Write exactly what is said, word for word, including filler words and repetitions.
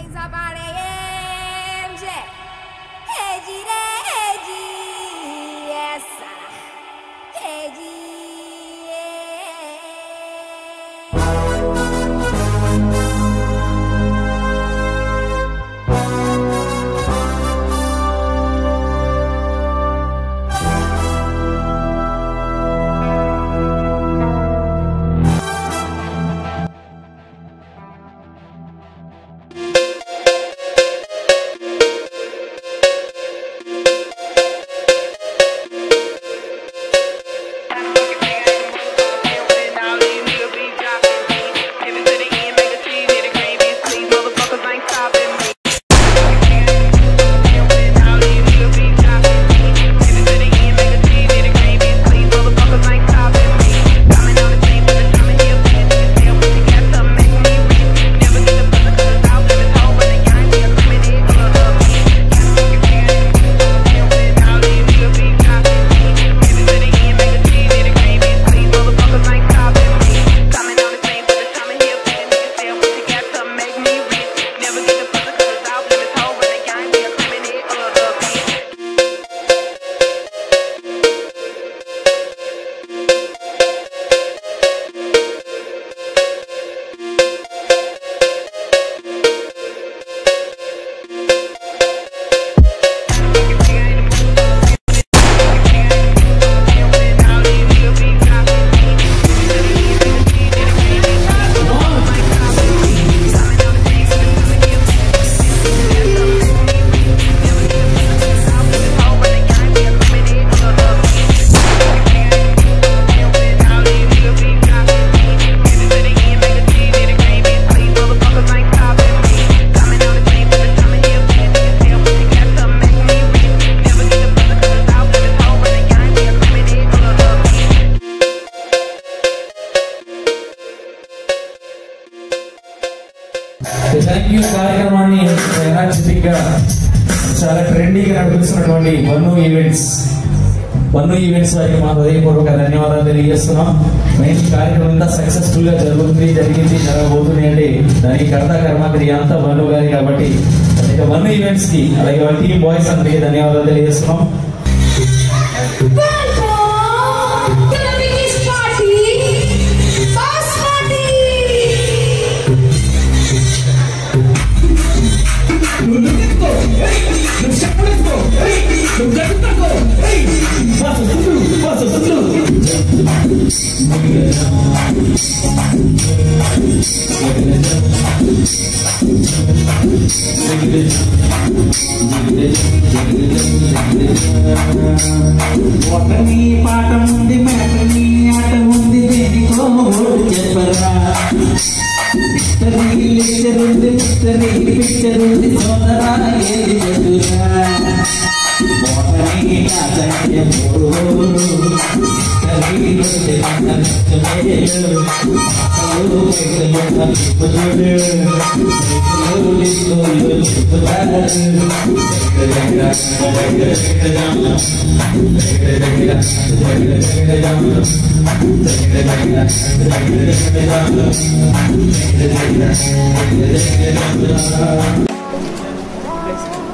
Thank you. కార్యక్రమాన్ని energetic గా చాలా ట్రెండీగా నడిపిస్తున్నటువంటి బన్ను ఈవెంట్స్ బన్ను ఈవెంట్స్ వారికి మా హృదయపూర్వక ధన్యవాదాలు తెలియజేస్తున్నాం. మంచి కార్యక్రమం అంతా సక్సెస్ఫుల్ గా జరుగుతుంది, జరిగింది, జరగబోతుంది అంటే దానికి కర్త కర్మకరి అంతా బన్ను గారి కాబట్టి బన్ను ఈవెంట్స్ కి అలాగే వాళ్ళ టీమ్ బాయ్స్ అందరికీ ధన్యవాదాలు తెలియజేస్తున్నాం. ఒకటి పాట ఉంది మేటని ఆట ఉంది దేనికో చెప్పరా మిస్టరీ లెక్చర్ ఉంది మిస్టరీ పిక్చర్ ఉంది సోదరా ఏది చెడురా ఒకటి కాదంటే మూడు మిస్టరీ ఉంది నచ్చలేదు అసలు పెద్దలు చెప్పుతాడు చెప్పులు చెప్పుతాడు Thank you.